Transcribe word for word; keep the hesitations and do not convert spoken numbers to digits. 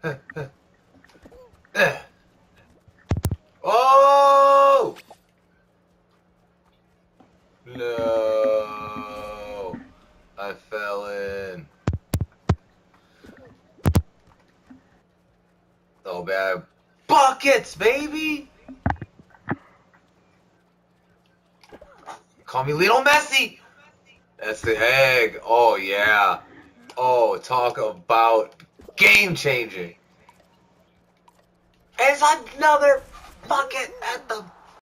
Oh! No. I fell in. So bad. Buckets, baby! Call me Lionel Messi! That's the egg. Oh, yeah. Oh, talk about game-changing. It's another bucket at the